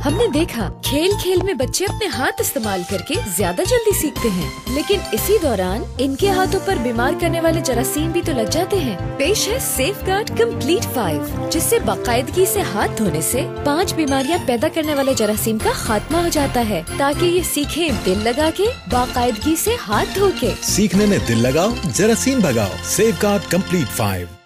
हमने देखा खेल खेल में बच्चे अपने हाथ इस्तेमाल करके ज्यादा जल्दी सीखते हैं, लेकिन इसी दौरान इनके हाथों पर बीमार करने वाले जरासीम भी तो लग जाते हैं। पेश है सेफगार्ड कंप्लीट 5, जिससे बाकायदगी से हाथ धोने से 5 बीमारियां पैदा करने वाले जरासीम का खात्मा हो जाता है, ताकि ये सीखें दिल लगा के बाकायदगी से हाथ धो के। सीखने में दिल लगाओ, जरासीम भगाओ। Safeguard complete 5।